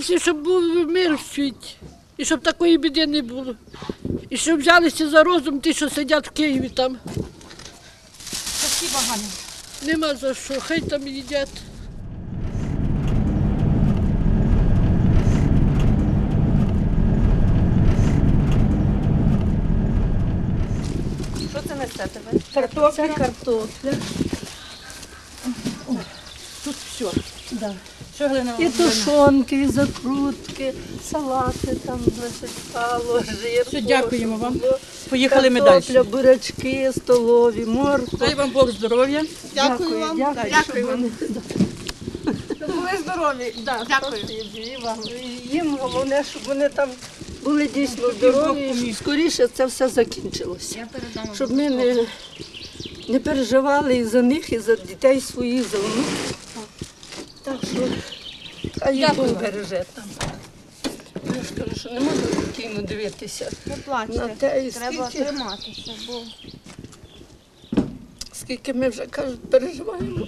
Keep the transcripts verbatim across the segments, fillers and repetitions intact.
всі, щоб був мир в світі. І щоб такої біди не було. І щоб взялися за розум ті, що сидять в Києві там. Спасибо, Ганя. Нема за що, хай там їдять. Що це несете ви? Картопля. Це картопля. Тут все. Да. Що, Галина І Володимирівна? тушонки, і закрутки, салати, там, значить, сало, жир. Все, дякуємо вам. Поїхали ми далі. Картопля, бурячки, столові, морква. Дай вам Бог здоров'я. Дякую вам. Дякую, Дякую вам. Щоб були здорові. Да, дякую. І вам. І їм головне, щоб вони там були дійсно здорові. І скоріше це все закінчилося. Щоб ми не, не переживали і за них, і за дітей своїх, за внуків. Так що хай їх Бог береже там. Я ж кажу, що не можна спокійно дивитися Не на плачте, те, і треба скільки, триматися, бо скільки ми вже, кажуть, переживаємо.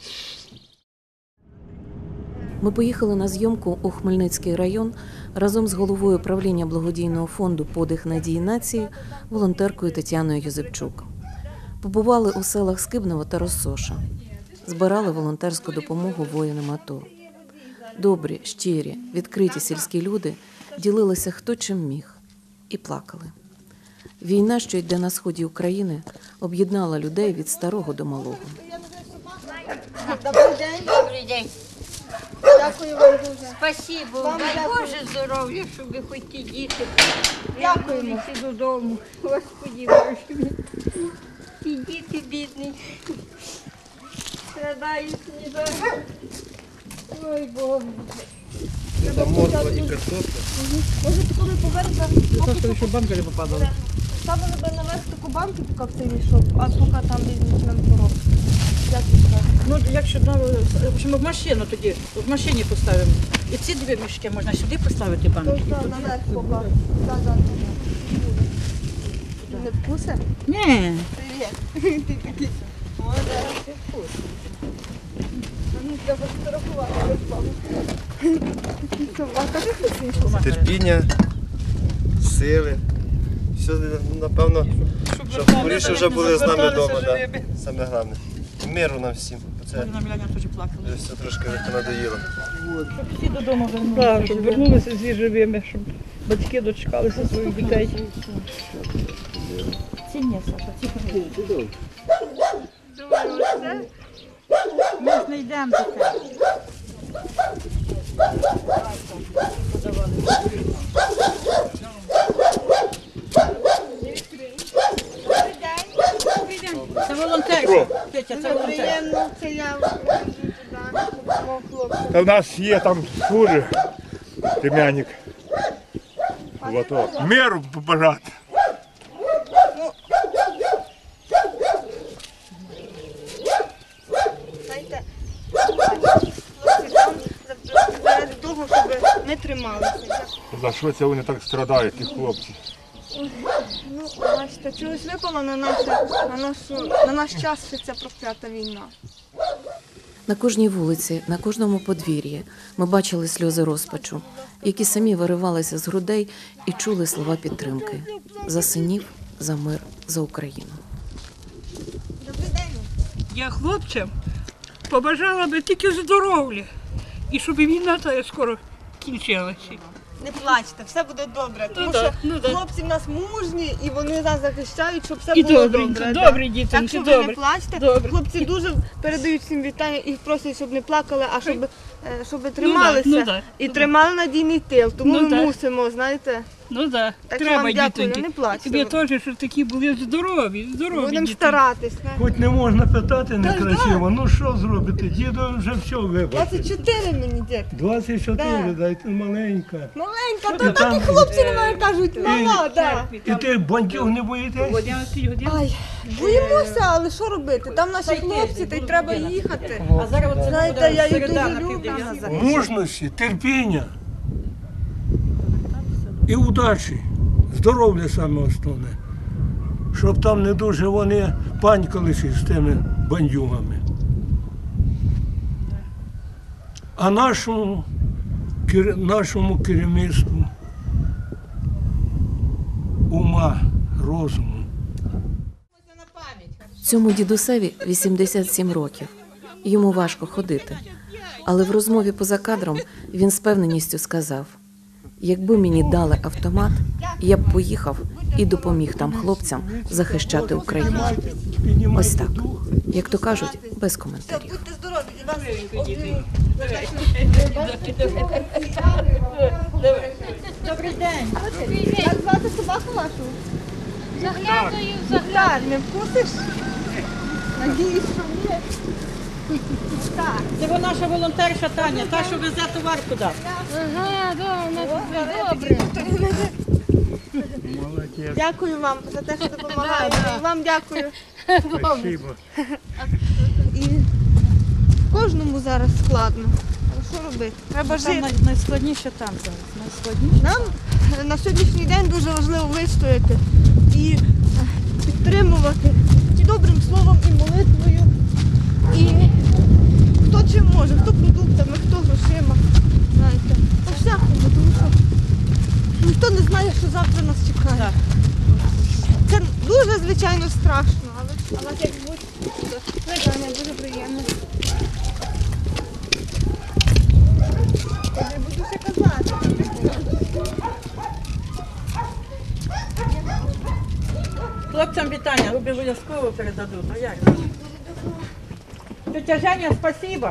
Ми поїхали на зйомку у Хмельницький район разом з головою правління благодійного фонду «Подих надії нації» волонтеркою Тетяною Юзепчук. Побували у селах Скибново та Россоша. Збирали волонтерську допомогу воїнам АТО. Добрі, щирі, відкриті сільські люди ділилися хто чим міг і плакали. Війна, що йде на сході України, об'єднала людей від старого до малого. добрий день. Добрий день. Дякую вам дуже. Спасибо. Вам Дай дякую. Боже здоров'я, щоб ви хоч ті діти Дякуємо. вернулися додому. Господи Боже мій. Ті діти бідні. Страдають ніде. Ой, Боже. Там морква і картопля. Може, коли повернеться, Просто, щоб банка не попадала. ставили би наверх таку банку, поки в цей мішок, а поки там візьмуть нам коробку. Як ви скажете? Ну, якщо ну, в общем, в машину тоді, в машині поставимо. І ці дві мішки можна сюди поставити банки. Тож, так, наверх поки. Так, так, так. Не вкусе? Ні. Привіт. Ти такий. Молодець, ти вкус. Ну, треба сфотографувати, реклама. Що, вам кажи хтось інший? Терпіння, сили. Все, напевно, щоб скоріше вже були з нами вдома. Да. Саме головне. Миру нам всім. Це Галина Міляна теж плакала. вже все трошки надоїло. Щоб всі додому вернулися. Так, щоб вернулися всі живими, щоб батьки дочекалися своїх дітей. Ці ні, Саша, ці подивіться. Думаю, Ми ж не йдемо таке. Це волонтер. Петя, це волонтер. приємно, це я туди, допомог хлопцям. Та в нас є там фури, племянник. Ото. Миру побажати. Знаєте, хлопці там заради того, щоб ми трималися. За що це вони так страдають, ті хлопці? Ну, бачите, чогось випало на, наше, на, нашу, на наш час, що ця проклята війна. На кожній вулиці, на кожному подвір'ї ми бачили сльози розпачу, які самі виривалися з грудей і чули слова підтримки. За синів, за мир, за Україну. Добрий день. Я хлопцям побажала би тільки здоров'я. І щоб війна та скоро кінчилася. Не плачте, все буде добре, тому да, що ну да. хлопці в нас мужні і вони нас захищають, щоб все І було добрі, добре. добрі да. діти, Так ну, що це ви добре. не плачте. Добре. Хлопці дуже передають всім вітання і просять, щоб не плакали, а щоб, е, щоб трималися ну да, і ну тримали надійний тил. Тому Ну ми да. мусимо, знаєте. Ну так, Так що треба вам дякую, дітоньки. не плачте. Ви теж, щоб такі були здорові, здорові Будемо діти. старатись. не? Хоч не можна питати некрасиво, ну що зробити? Діду вже все вибачив. двадцять чотири мені, дід. двадцять чотири, Да. дайте маленька. Маленька, І то так там- і хлопці немає, кажуть, мала, так. І ти бандюг не боїтесь? Ай, боїмося, але що робити? Там наші хлопці, та й треба їхати. А зараз оце Знаєте, я їх середа дуже на люблю. півдня. Мужності, терпіння і удачі. Здоров'я саме основне. Щоб там не дуже вони панькалися з тими бандюгами. А нашому кер- нашому керівництву ума, розуму. Цьому дідусеві вісімдесят сім років. Йому важко ходити. Але в розмові поза кадром він з певненістю сказав: якби мені дали автомат, я б поїхав і допоміг там хлопцям захищати Україну. Ось так. Як то кажуть, без коментарів. Будьте здорові, і вас обійму. Добрий день. Як звати собаку вашу? Заглядаю, Так, не вкусиш? Надіюсь, що ні. Так. Це вона наша волонтерша Таня, та, що везе товар туди. Ага, да, вона тут добре. Дякую вам за те, що допомагаєте. І вам дякую. Спасибо. І кожному зараз складно. Але що робити? Треба Там жити. най- найскладніше там зараз. Найскладніше. Нам е, на сьогоднішній день дуже важливо вистояти і е, підтримувати і добрим словом, і молитвою. І хто чим може, хто продуктами, хто грошима. Знаєте, по всякому, тому що ніхто не знає, що завтра нас чекає. Так. Це дуже, звичайно, страшно, але, але як будь звичайно, дуже приємно. Я не буду ще казати. Хлопцям вітання, обов'язково передадуть. Ну як? Тетя Женя, спасибо.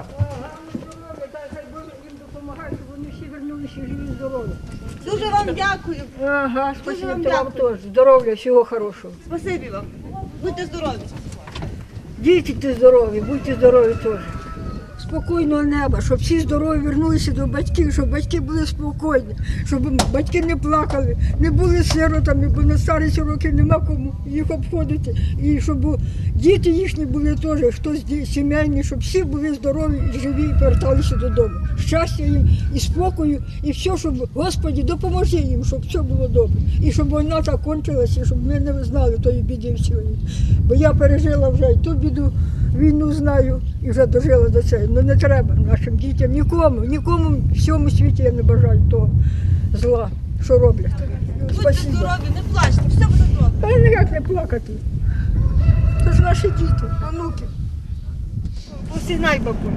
Дуже вам дякую. Ага, Дуже вам спасибо, вам дякую. теж. Здоров'я, всього хорошого. Спасибі вам. Будьте здорові. Діти здорові, будьте здорові теж. Спокійного неба, щоб всі здорові вернулися до батьків, щоб батьки були спокійні, щоб батьки не плакали, не були сиротами, бо на старість років нема кому їх обходити. І щоб діти їхні були теж, хтось сімейні, щоб всі були здорові і живі і поверталися додому. Щастя їм і спокою, і все, щоб, Господи, допоможи їм, щоб все було добре. І щоб війна так кончилася, щоб ми не знали тої біди всієї. Бо я пережила вже і ту біду, війну знаю і вже дожила до цього. Ну не треба нашим дітям, нікому, нікому в всьому світі я не бажаю того зла, що роблять. Будьте Спасибо. здорові, не плачте, все буде добре. А ніяк не плакати. Це ж наші діти, онуки. Посігнай, бабуля.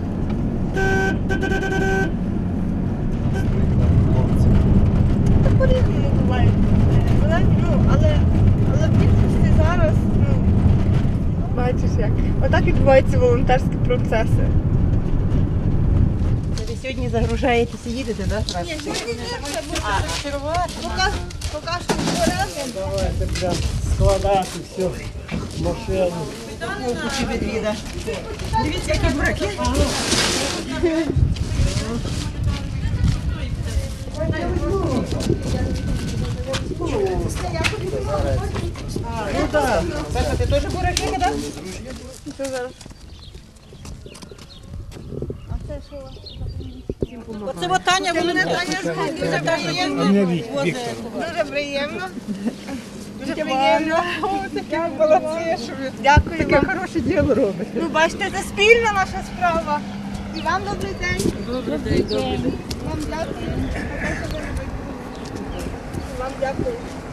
Та по-різному буває. Але, ну, але, але в більшості зараз, ну, бачиш як. Отак відбуваються волонтерські процеси. Ви сьогодні загружаєтеся, їдете, так? Ні, сьогодні не це буде. Поки, поки що беремо. Давайте прям складати все, машину. Дивіться, які бураки. Ну так. Саша, ти теж бураки кидав? Це зараз. А це що? Оце от Таня, вони не Таня. Це Таня є. Дуже приємно. Дуже приємно. Таке молодці, що ви. Дякую вам. Таке хороше діло робите. Ну, бачите, це спільна наша справа. І вам добрий день. Добрий день, добрий день. Вам дякую. Вам дякую.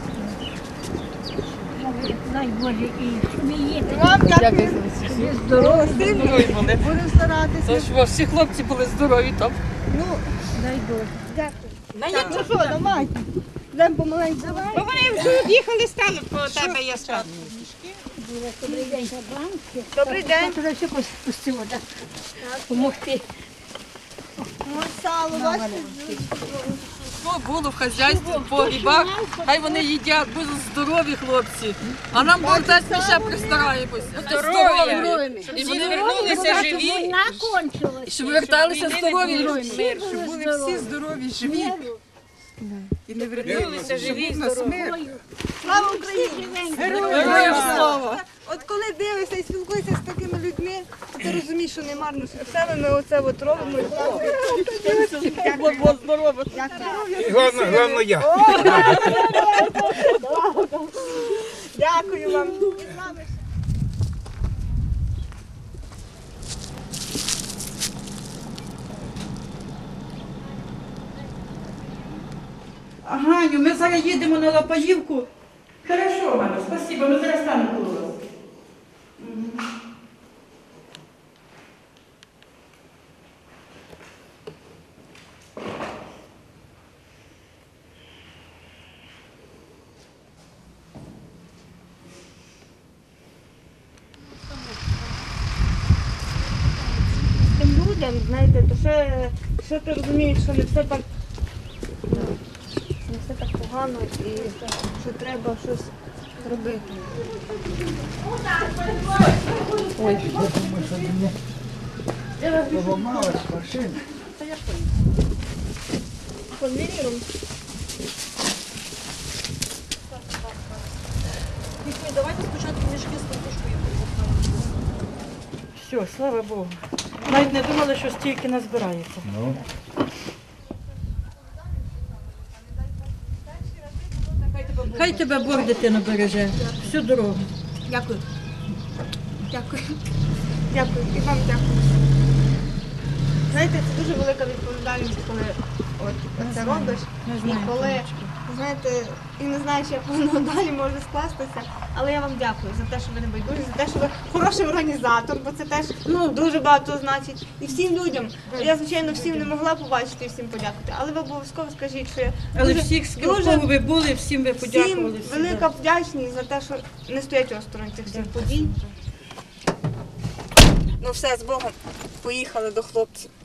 Дай Боже, і смієте. Вам дякую. Здорово, сильно. Вони. Будемо старатися. Тож всі хлопці були здорові там. Ну, Дай Боже. дякую. Так, ну що, давай. Йдемо помаленьку. Давай. Вони вже їхали, стануть по тебе, я скажу. Добрий день, банки. Добрий день. Туди все пустило, так? Помогти. Ось сало, бачите? Що було в хазяйстві, по грибах, хай вони їдять, будуть здорові хлопці. А нам Бог дасть, ми ще пристараємось. Здорові. І вони вернулися живі, Війна кончилась. щоб верталися здорові. Щоб були всі здорові, живі. І не вернулися живі на смерть. Слава Україні! Героям слава! От коли дивишся і спілкуєшся з такими людьми, то ти розумієш, що не марно себе ми оце от робимо. Бог здорові. І головне, головне я. Дякую вам. І з вами ще. Ганю, ми зараз їдемо на Лапаївку. Хорошо, Ганю, спасибо, ми зараз станемо коло вас. Тим людям, знаєте, то ще, ще ти розумієш, що не все так, не все так погано і що треба щось робити. Ой. Подвір'ям. Давайте спочатку мішки з картошкою. Все, слава Богу. Навіть не думали, що стільки назбирається. Ну. Хай тебе Бог, дитину, береже. Всю дорогу. Дякую. Дякую. Дякую. І вам дякую. Знаєте, це дуже велика відповідальність, коли от це робиш. І коли, знаєте, і не знаєш, як воно далі може скластися. Але я вам дякую за те, що ви не байдужі, за те, що ви хороший організатор, бо це теж ну, дуже багато значить. І всім людям. Я, звичайно, всім не могла побачити і всім подякувати, але ви обов'язково скажіть, що я Але дуже, всіх, з дуже кого ви були, всім ви подякували. всім всім, велика вдячність за те, що не стоять осторонь цих всіх подій. Ну все, з Богом. Поїхали до хлопців.